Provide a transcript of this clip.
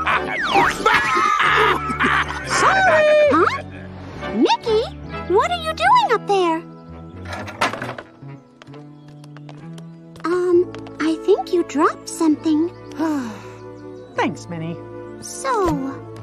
Sorry! Huh? Mickey, what are you doing up there? I think you dropped something. Thanks, Minnie. So,